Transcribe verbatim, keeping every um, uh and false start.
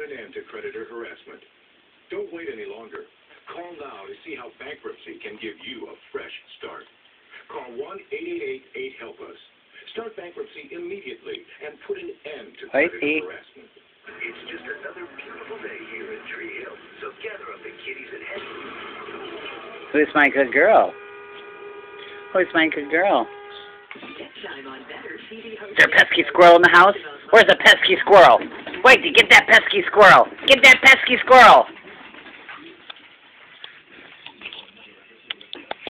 put an end to creditor harassment. Don't wait any longer. Call now to see how bankruptcy can give you a fresh start. Call one eight eight eight eight help us. Start bankruptcy immediately and put an end to creditor harassment. It's just another beautiful day here in Tree Hill, so gather up the kiddies and head. Who's my good girl? Who's my good girl? Is there a pesky squirrel in the house? Where's the pesky squirrel? Wait, get that pesky squirrel. Get that pesky squirrel.